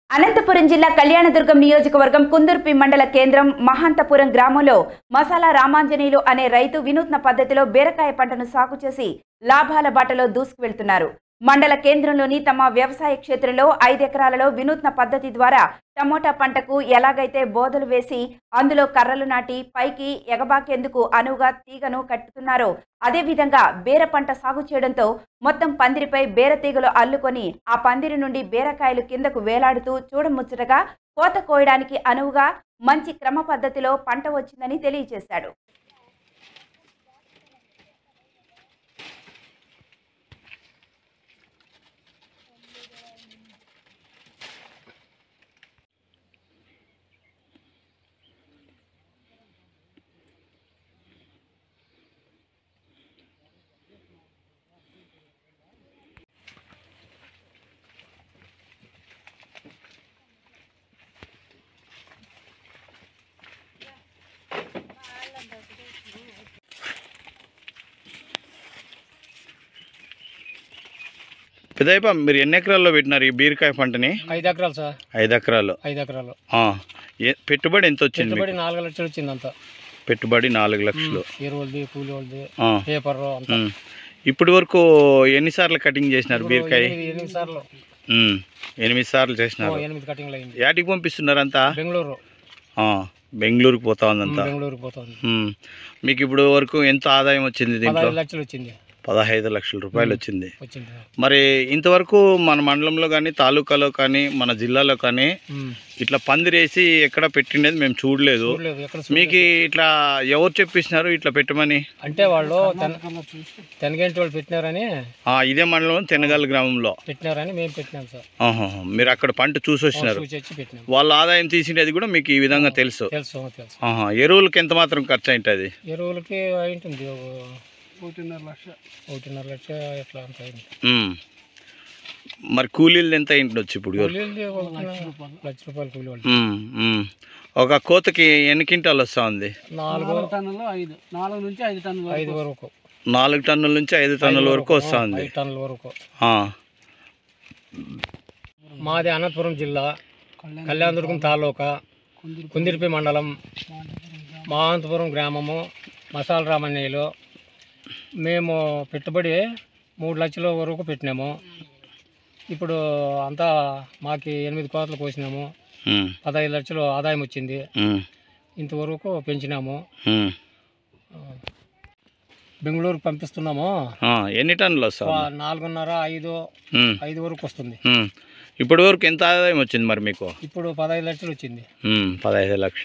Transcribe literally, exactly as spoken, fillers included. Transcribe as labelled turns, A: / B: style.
A: అనంతపురం జిల్లా కళ్యాణదుర్గం నియోజకవర్గం కుందుర్పి మండల కేంద్రం మహాంతపురం గ్రామంలో మసాలా రామాంజనేయులు అనే రైతు వినూత్న పద్ధతిలో బీరకాయ పంటను సాగు చేసి లాభాల బాటలో దూసుకువెళ్తున్నారు. మండల కేంద్రంలోని తమ వ్యవసాయ క్షేత్రంలో ఐదు ఎకరాలలో వినూత్న పద్ధతి ద్వారా టమోటా పంటకు ఎలాగైతే బోదలు వేసి అందులో కర్రలు నాటి పైకి ఎగబాకేందుకు అనువుగా తీగను కట్టుతున్నారో అదేవిధంగా బీర పంట సాగు చేయడంతో మొత్తం పందిరిపై బీర తీగలు అల్లుకొని ఆ పందిరి నుండి బీరకాయలు కిందకు వేలాడుతూ చూడముచ్చటగా కోత కోయడానికి అనువుగా మంచి క్రమ పద్ధతిలో పంట వచ్చిందని తెలియజేశాడు.
B: పెద్దయ్యప్ప, మీరు ఎన్ని ఎకరాల్లో పెట్టినారు ఈ బీరకాయ పంటని?
C: ఐదు ఎకరాలు సార్.
B: ఐదు ఎకరాలు
C: ఐదు ఎకరాలు
B: పెట్టుబడి ఎంత వచ్చింది?
C: పెట్టుబడి నాలుగు లక్షలు వచ్చింది. అంతా
B: పెట్టుబడి నాలుగు లక్షలు.
C: ఎరువులది, కూలి వాళ్ళది, పేపర్.
B: ఇప్పటి వరకు ఎన్నిసార్లు కటింగ్ చేసినారు బీరకాయ?
C: ఎనిమిది సార్లు.
B: ఎనిమిది సార్లు చేసినారు.
C: ఎనిమిది కటింగ్లు అయింది.
B: యాటికి పంపిస్తున్నారు అంతా?
C: బెంగళూరు.
B: బెంగళూరుకి పోతా ఉందంతా.
C: బెంగళూరుకి పోతా ఉంది.
B: మీకు ఇప్పుడు వరకు ఎంత ఆదాయం వచ్చింది దీంట్లో?
C: పదహైదు లక్షలు వచ్చింది.
B: పదహైదు లక్షల రూపాయలు వచ్చింది.
C: వచ్చింది.
B: మరి ఇంతవరకు మన మండలంలో కానీ తాలూకాలో కానీ మన జిల్లాలో కానీ ఇట్లా పందిరేసి ఎక్కడ పెట్టిండేది మేము చూడలేదు. మీకు ఇట్లా ఎవరు చెప్పిస్తున్నారు ఇట్లా పెట్టమని?
C: అంటే వాళ్ళు తెనగంటి వాళ్ళు పెట్టినారని.
B: ఇదే మండలం తెనగల్ గ్రామంలో
C: పెట్టినారని మేము పెట్టినాం సార్.
B: మీరు అక్కడ పంట చూసి వచ్చినారు. వాళ్ళ ఆదాయం తీసినది కూడా మీకు ఈ విధంగా తెలుసు?
C: తెలుసు తెలుసు.
B: ఎరువులకి ఎంత మాత్రం ఖర్చు అయింటుంది?
C: ఎరువులకి అయింటుంది ఒకటిన్నర లక్ష. ఒకటిన్నర లక్ష ఎట్లా అంత అయింది.
B: మరి కూలీలు ఎంత అయిండొచ్చు ఇప్పుడు?
C: లక్ష రూపాయలు కూలీ వాళ్ళు.
B: ఒక కోతకి ఎన్ని క్వింటాలు వస్తూ ఉంది?
C: నాలుగు టన్నులు ఐదు నాలుగు నుంచి ఐదు టన్నులు ఐదు వరకు.
B: నాలుగు టన్నుల నుంచి ఐదు టన్నుల వరకు వస్తూ ఉంది.
C: ఐదు టన్నుల వరకు. మాది అనంతపురం జిల్లా కళ్యాణదుర్గం తాలూకా కుందిర్పి మండలం మహాంతపురం గ్రామము మసాలా రామాంజనేయులు. మేము పెట్టుబడి మూడు లక్షల వరకు పెట్టినాము. ఇప్పుడు అంతా మాకు ఎనిమిది కోతలు కోసినాము. పదహైదు లక్షలు ఆదాయం వచ్చింది. ఇంతవరకు పెంచినాము. బెంగళూరుకు పంపిస్తున్నాము.
B: ఎన్ని టన్నులు వస్తాయి?
C: నాలుగున్నర ఐదు ఐదు వరకు వస్తుంది.
B: ఇప్పటి వరకు ఎంత ఆదాయం వచ్చింది మరి మీకు?
C: ఇప్పుడు పదహైదు లక్షలు వచ్చింది.
B: పదహైదు లక్షలు.